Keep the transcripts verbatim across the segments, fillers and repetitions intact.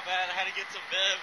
bad, I had to get some Bev.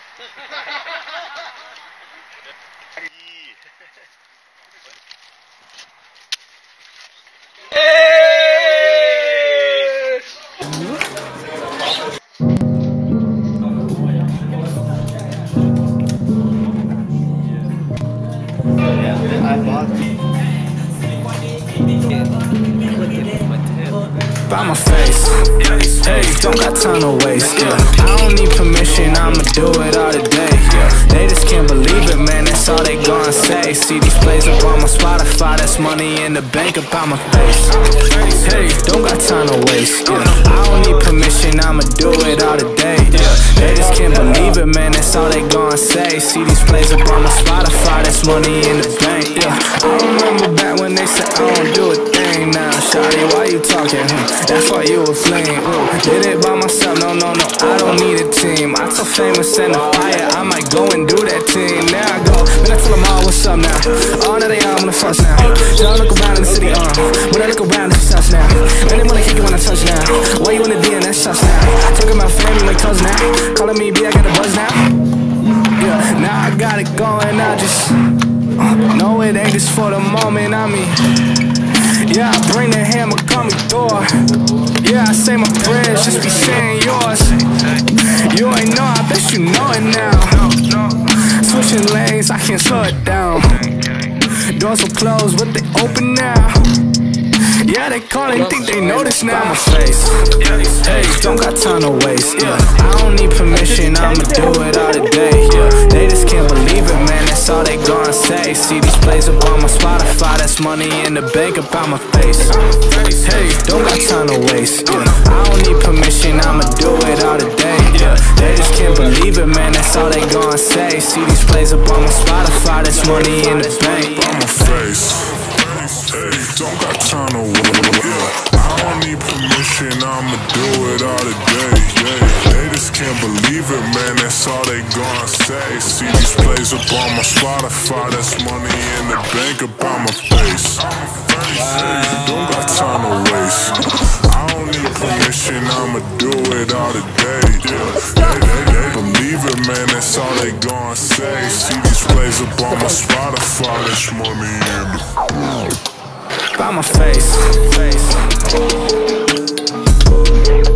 By my face, hey, don't got time to waste, yeah. I don't need permission, I'ma do it all today, yeah. They just can't believe it, man, that's all they gonna say. See these plays up on my Spotify, that's money in the bank up on my face. Hey, don't got time to waste, yeah. I don't need permission, I'ma do it all today, yeah. They just can't believe it, man, that's all they gonna say. See these plays up on my Spotify, that's money in the bank, yeah. I remember back when they said I don't do a thing now. Shawty, why you talking? Hmm, that's why you a flame. Ooh, did it by myself, no, no, no, I don't need a team. I told Famous and the fire, I might go and do that team. There I go, then I tell them all what's up now. Oh, now they all wanna fuss now. Y'all look around in the city, uh when I look around, it's such now. And they wanna kick you when I touch now. Why you in the D and that's such now? Talking about family like cuz now. Calling me B, I got a buzz now. Yeah, now I got it going, I just uh, no, it ain't just for the moment, I mean, yeah, I bring the hammer, call me Thor. Yeah, I say my prayers, just be saying yours. You ain't know, I bet you know it now. Switching lanes, I can't slow it down. Doors will close, but they open now. Yeah, they call and think they notice now. By my face, hey, don't got time to waste, yeah. I don't need permission, I'ma do it all today, yeah. They just can't believe it, man, that's all they gonna say. See these plays up on my Spotify, that's money in the bank up on my face. Hey, don't got time to waste, yeah. I don't need permission, I'ma do it all today, yeah. They just can't believe it, man, that's all they gonna say. See these plays up on my Spotify, that's money in the bank. By my face. Hey, don't got time to wait, yeah. I don't need permission, I'ma do it all today, yeah. They just can't believe it, man, that's all they gonna say. See these plays up on my Spotify, that's money in the bank up on my face. Hey, don't got time to waste. I don't need permission, I'ma do it all today, yeah. They, they, they believe it, man, that's all they gonna say. See these plays up on my Spotify, that's money in the by my face.